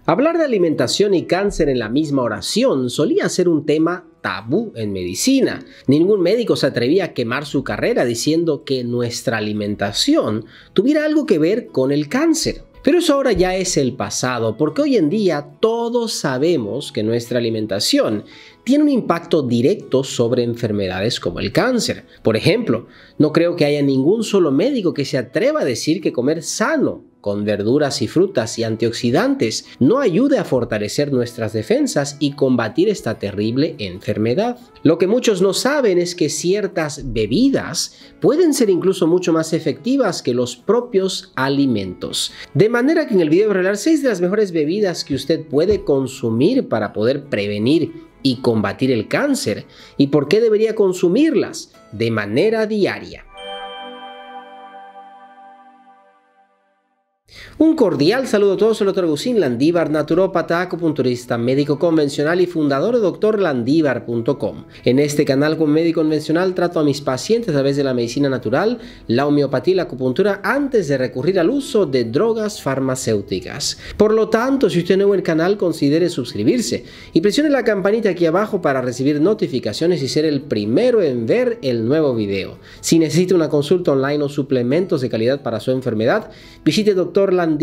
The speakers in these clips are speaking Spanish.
Hablar de alimentación y cáncer en la misma oración solía ser un tema tabú en medicina. Ningún médico se atrevía a quemar su carrera diciendo que nuestra alimentación tuviera algo que ver con el cáncer. Pero eso ahora ya es el pasado, porque hoy en día todos sabemos que nuestra alimentación tiene un impacto directo sobre enfermedades como el cáncer. Por ejemplo, no creo que haya ningún solo médico que se atreva a decir que comer sano, con verduras y frutas y antioxidantes, no ayude a fortalecer nuestras defensas y combatir esta terrible enfermedad. Lo que muchos no saben es que ciertas bebidas pueden ser incluso mucho más efectivas que los propios alimentos. De manera que en el video voy a hablar 6 de las mejores bebidas que usted puede consumir para poder prevenir y combatir el cáncer y por qué debería consumirlas de manera diaria. Un cordial saludo a todos, soy el Dr. Agustín Landívar, naturópata, acupunturista, médico convencional y fundador de drlandivar.com. En este canal como médico convencional trato a mis pacientes a través de la medicina natural, la homeopatía y la acupuntura antes de recurrir al uso de drogas farmacéuticas. Por lo tanto, si usted es nuevo en el canal, considere suscribirse y presione la campanita aquí abajo para recibir notificaciones y ser el primero en ver el nuevo video. Si necesita una consulta online o suplementos de calidad para su enfermedad, visite drlandivar.com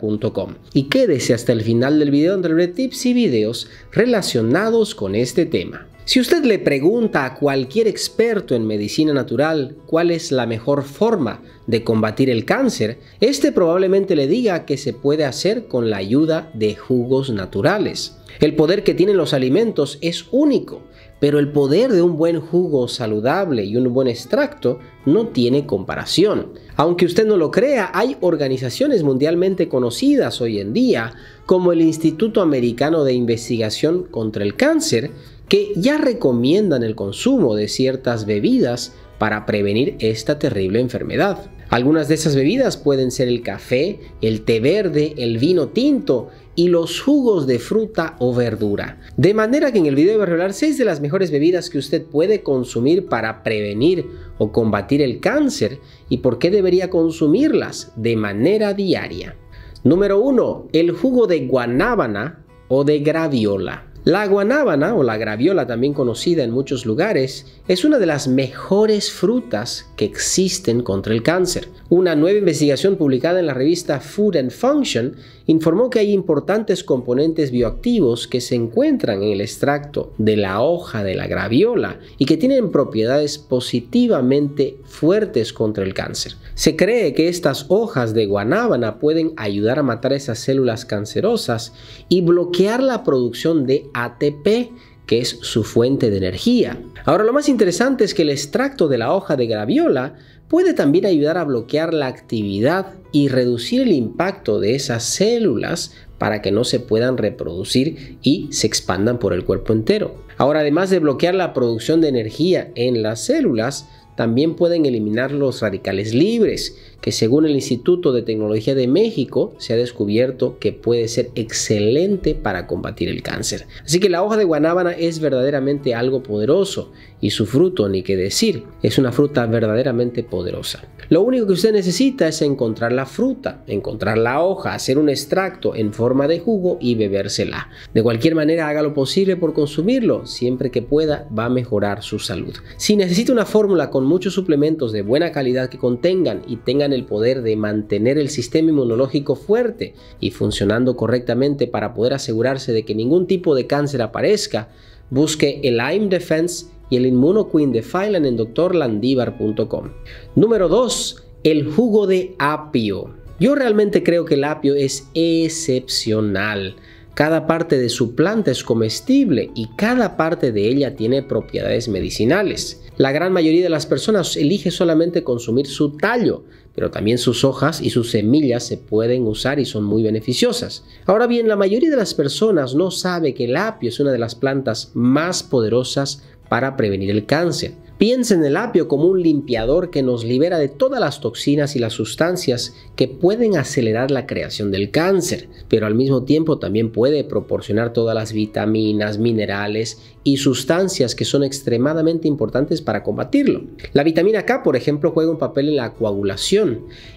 y quédese hasta el final del video donde le tips y videos relacionados con este tema. Si usted le pregunta a cualquier experto en medicina natural cuál es la mejor forma de combatir el cáncer, este probablemente le diga que se puede hacer con la ayuda de jugos naturales. El poder que tienen los alimentos es único, pero el poder de un buen jugo saludable y un buen extracto no tiene comparación. Aunque usted no lo crea, hay organizaciones mundialmente conocidas hoy en día, como el Instituto Americano de Investigación contra el Cáncer, que ya recomiendan el consumo de ciertas bebidas para prevenir esta terrible enfermedad. Algunas de esas bebidas pueden ser el café, el té verde, el vino tinto y los jugos de fruta o verdura. De manera que en el video voy a revelar 6 de las mejores bebidas que usted puede consumir para prevenir o combatir el cáncer y por qué debería consumirlas de manera diaria. Número 1. El jugo de guanábana o de graviola. La guanábana o la graviola, también conocida en muchos lugares, es una de las mejores frutas que existen contra el cáncer. Una nueva investigación publicada en la revista Food and Function informó que hay importantes componentes bioactivos que se encuentran en el extracto de la hoja de la graviola y que tienen propiedades positivamente fuertes contra el cáncer. Se cree que estas hojas de guanábana pueden ayudar a matar esas células cancerosas y bloquear la producción de ATP, que es su fuente de energía. Ahora, lo más interesante es que el extracto de la hoja de graviola puede también ayudar a bloquear la actividad y reducir el impacto de esas células para que no se puedan reproducir y se expandan por el cuerpo entero. Ahora, además de bloquear la producción de energía en las células, también pueden eliminar los radicales libres, que según el Instituto de Tecnología de México se ha descubierto que puede ser excelente para combatir el cáncer. Así que la hoja de guanábana es verdaderamente algo poderoso y su fruto, ni qué decir, es una fruta verdaderamente poderosa. Lo único que usted necesita es encontrar la fruta, encontrar la hoja, hacer un extracto en forma de jugo y bebérsela. De cualquier manera, haga lo posible por consumirlo, siempre que pueda va a mejorar su salud. Si necesita una fórmula con muchos suplementos de buena calidad que contengan y tengan el poder de mantener el sistema inmunológico fuerte y funcionando correctamente para poder asegurarse de que ningún tipo de cáncer aparezca, busque el Lyme Defense y el Immunoqueen de Phyllan en drlandivar.com. Número 2. El jugo de apio. Yo realmente creo que el apio es excepcional. Cada parte de su planta es comestible y cada parte de ella tiene propiedades medicinales. La gran mayoría de las personas elige solamente consumir su tallo, pero también sus hojas y sus semillas se pueden usar y son muy beneficiosas. Ahora bien, la mayoría de las personas no sabe que el apio es una de las plantas más poderosas para prevenir el cáncer. Piensa en el apio como un limpiador que nos libera de todas las toxinas y las sustancias que pueden acelerar la creación del cáncer, pero al mismo tiempo también puede proporcionar todas las vitaminas, minerales y sustancias que son extremadamente importantes para combatirlo. La vitamina K, por ejemplo, juega un papel en la coagulación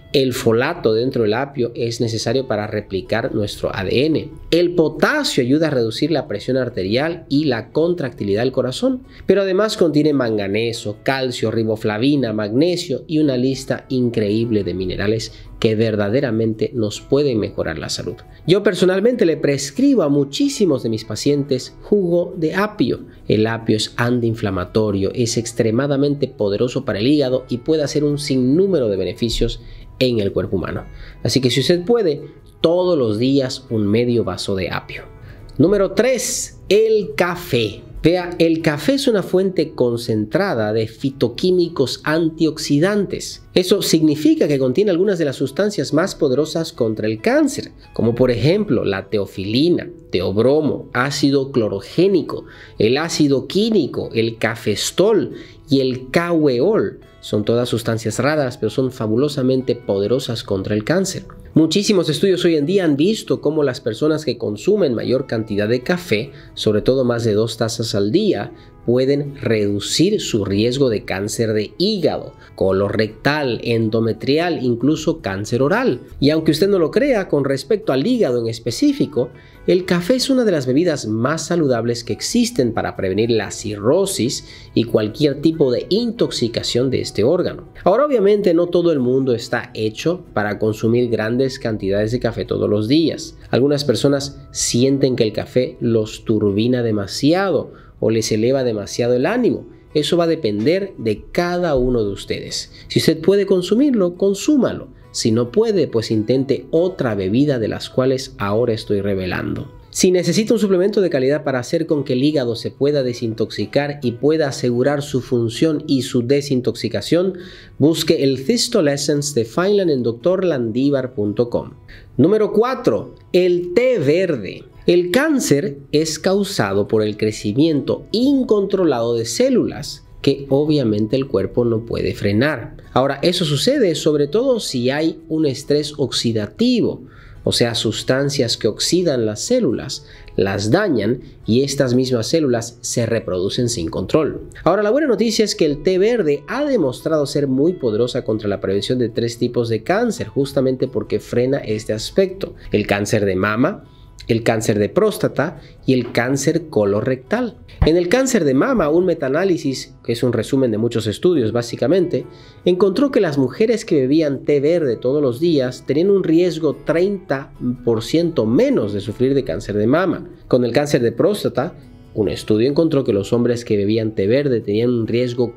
El folato dentro del apio es necesario para replicar nuestro ADN. El potasio ayuda a reducir la presión arterial y la contractilidad del corazón, pero además contiene manganeso, calcio, riboflavina, magnesio y una lista increíble de minerales que verdaderamente nos pueden mejorar la salud. Yo personalmente le prescribo a muchísimos de mis pacientes jugo de apio. El apio es antiinflamatorio, es extremadamente poderoso para el hígado y puede hacer un sinnúmero de beneficios en el cuerpo humano. Así que si usted puede, todos los días un medio vaso de apio. Número 3. El café. Vea, el café es una fuente concentrada de fitoquímicos antioxidantes. Eso significa que contiene algunas de las sustancias más poderosas contra el cáncer, como por ejemplo la teofilina, teobromo, ácido clorogénico, el ácido quínico, el cafestol y el caweol. Son todas sustancias raras, pero son fabulosamente poderosas contra el cáncer. Muchísimos estudios hoy en día han visto cómo las personas que consumen mayor cantidad de café, sobre todo más de 2 tazas al día, pueden reducir su riesgo de cáncer de hígado, colorectal, endometrial, incluso cáncer oral. Y aunque usted no lo crea, con respecto al hígado en específico, el café es una de las bebidas más saludables que existen para prevenir la cirrosis y cualquier tipo de intoxicación de este órgano. Ahora, obviamente, no todo el mundo está hecho para consumir grandes cantidades de café todos los días. Algunas personas sienten que el café los turbina demasiado o les eleva demasiado el ánimo. Eso va a depender de cada uno de ustedes. Si usted puede consumirlo, consúmalo. Si no puede, pues intente otra bebida de las cuales ahora estoy revelando. Si necesita un suplemento de calidad para hacer con que el hígado se pueda desintoxicar y pueda asegurar su función y su desintoxicación, busque el Thistol Essence de Fineland en drlandivar.com. Número 4. El té verde. El cáncer es causado por el crecimiento incontrolado de células que obviamente el cuerpo no puede frenar. Ahora, eso sucede sobre todo si hay un estrés oxidativo, o sea, sustancias que oxidan las células, las dañan y estas mismas células se reproducen sin control. Ahora, la buena noticia es que el té verde ha demostrado ser muy poderosa contra la prevención de 3 tipos de cáncer, justamente porque frena este aspecto: el cáncer de mama, el cáncer de próstata y el cáncer colorectal. En el cáncer de mama, un metaanálisis, que es un resumen de muchos estudios básicamente, encontró que las mujeres que bebían té verde todos los días tenían un riesgo 30% menos de sufrir de cáncer de mama. Con el cáncer de próstata, un estudio encontró que los hombres que bebían té verde tenían un riesgo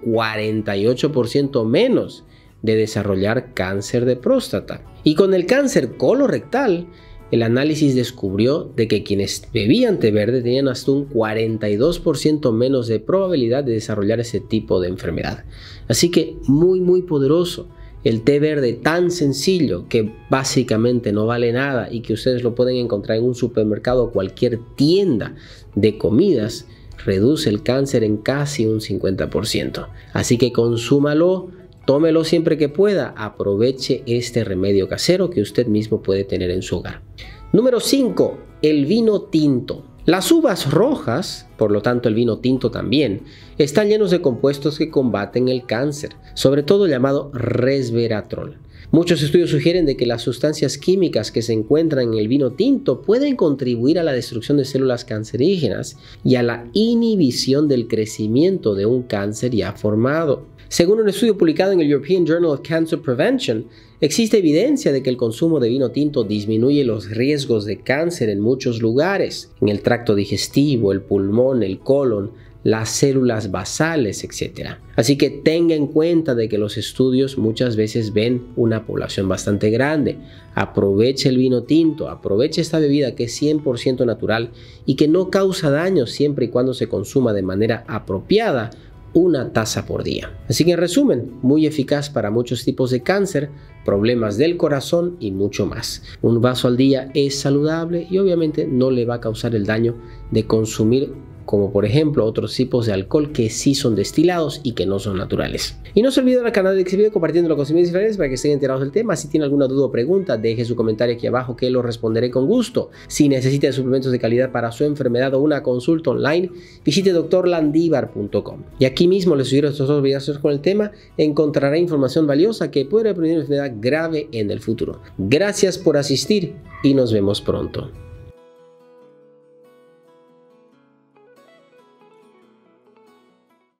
48% menos de desarrollar cáncer de próstata. Y con el cáncer colorectal, el análisis descubrió de que quienes bebían té verde tenían hasta un 42% menos de probabilidad de desarrollar ese tipo de enfermedad. Así que muy poderoso. El té verde tan sencillo que básicamente no vale nada y que ustedes lo pueden encontrar en un supermercado o cualquier tienda de comidas, reduce el cáncer en casi un 50%. Así que consúmalo. Tómelo siempre que pueda, aproveche este remedio casero que usted mismo puede tener en su hogar. Número 5. El vino tinto. Las uvas rojas, por lo tanto el vino tinto también, están llenos de compuestos que combaten el cáncer, sobre todo llamado resveratrol. Muchos estudios sugieren de que las sustancias químicas que se encuentran en el vino tinto pueden contribuir a la destrucción de células cancerígenas y a la inhibición del crecimiento de un cáncer ya formado. Según un estudio publicado en el European Journal of Cancer Prevention, existe evidencia de que el consumo de vino tinto disminuye los riesgos de cáncer en muchos lugares, en el tracto digestivo, el pulmón, el colon, las células basales, etc. Así que tenga en cuenta de que los estudios muchas veces ven una población bastante grande. Aproveche el vino tinto, aproveche esta bebida que es 100% natural y que no causa daño siempre y cuando se consuma de manera apropiada, 1 taza por día. Así que en resumen, muy eficaz para muchos tipos de cáncer, problemas del corazón y mucho más. Un vaso al día es saludable y obviamente no le va a causar el daño de consumir como por ejemplo otros tipos de alcohol que sí son destilados y que no son naturales. Y no se olviden al canal de Xvideo compartiéndolo con sus amigos y familiares para que estén enterados del tema. Si tienen alguna duda o pregunta, deje su comentario aquí abajo que lo responderé con gusto. Si necesita suplementos de calidad para su enfermedad o una consulta online, visite drlandivar.com. Y aquí mismo les sugiero estos dos videos con el tema, encontrará información valiosa que puede prevenir una enfermedad grave en el futuro. Gracias por asistir y nos vemos pronto.